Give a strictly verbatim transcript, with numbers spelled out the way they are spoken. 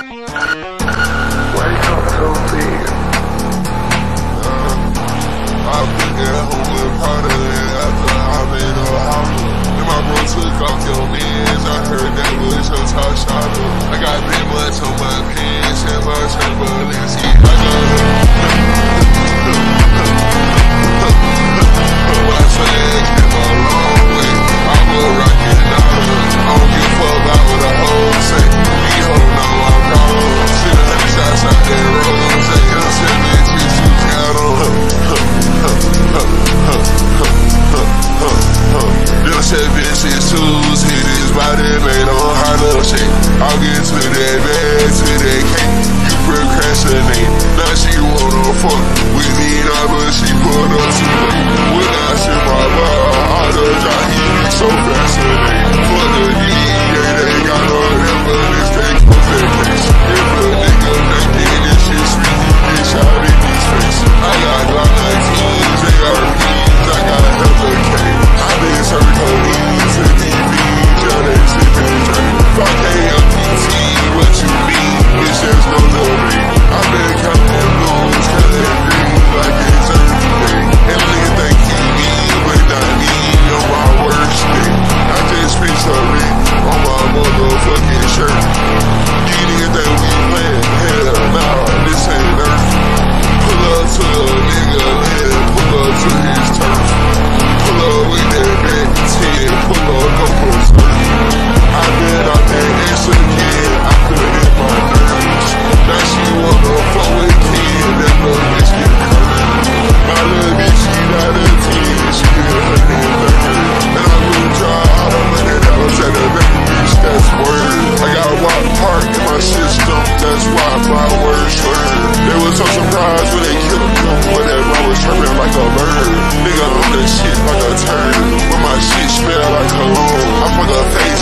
Wake up so big. Uh, I've been at home with Prada after I made a house. Then my bro took off your mans. I heard that was your top shot. I got big much on my pants and my turbulence. I my swag came a long way. I will rock it out. I don't give a fuck about what a hoe say. These hoes know I'm proud. See the hundred shots out there, rose. I'm seven tissues got on. Them seven tissues hit his body, made on hollow shape. I'll get to that bag, to that cake. You procrastinate. Now she wanna fuck with me now, but she put up too late. When I shit my bar, all the drop, he be so fascinating. For the D, yeah, they got all them, but it's fake for fake face. If a nigga thinking this shit sweet, he get shot in his face. I got Glock nineteens, J R Ps, I got hella K. I been serving codeine to D Bs, yeah, they sippin' drink. five K M P T, what you mean? Bitch, there's no little ring. I been counting blues, counting green, like it's every day. And nigga think he me, but not me, on my worst day. I just spent a ring on my motherfucking shirt. You niggas think we playin'? Hell nah, this ain't earth. Pull up to a nigga head, pull up to his turf. Pull up with that back ten, pull up, go post I been out there insecure, I could hit my nerves. Now she wanna fuck with kid, that little bitch get hurt. My little bitch, she got a ten, she get a hundred thirty. And I will draw all the money dollars at the back, bitch, that's word. I got a wild park in my system, that's why my word swerve. They was so surprised when they killed me, when that bro was chirping like a bird. Nigga on that shit like a turd, but my shit smell like cologne. I fuck a face